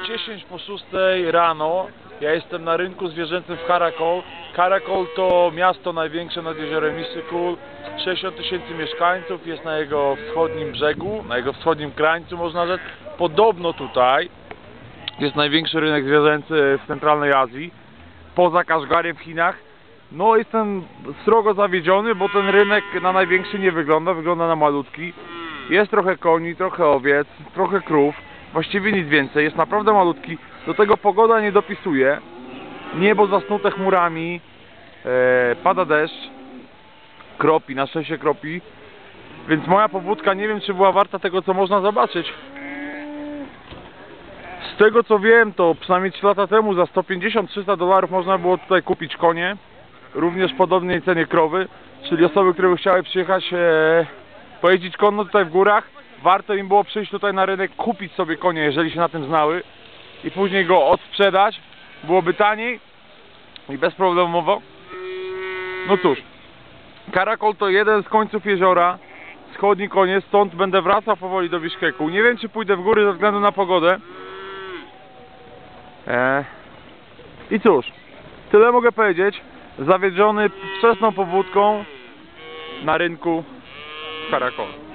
10 po 6 rano. Ja jestem na rynku zwierzęcym w Karakol. Karakol to miasto największe nad jeziorem Issyk-Kul. 60 000 mieszkańców, jest na jego wschodnim brzegu, na jego wschodnim krańcu można rzec. Podobno tutaj jest największy rynek zwierzęcy w centralnej Azji, poza Kaszgariem w Chinach. No jestem srogo zawiedziony, bo ten rynek na największy nie wygląda, wygląda na malutki. Jest trochę koni, trochę owiec, trochę krów, właściwie nic więcej, jest naprawdę malutki. Do tego pogoda nie dopisuje, niebo zasnute chmurami, pada deszcz, kropi, na szczęście kropi. Więc moja pobudka nie wiem, czy była warta tego, co można zobaczyć. Z tego co wiem, to przynajmniej 3 lata temu za $150–300 można było tutaj kupić konie. Również w podobnej cenie krowy. Czyli osoby, które by chciały przyjechać pojeździć konno tutaj w górach, warto im było przyjść tutaj na rynek, kupić sobie konie, jeżeli się na tym znały, i później go odsprzedać. Byłoby taniej i bezproblemowo. No cóż, Karakol to jeden z końców jeziora, wschodni koniec, stąd będę wracał powoli do Biszkeku. Nie wiem, czy pójdę w góry ze względu na pogodę. I cóż, tyle mogę powiedzieć. Zawiedziony wczesną powódką na rynku w Karakolu.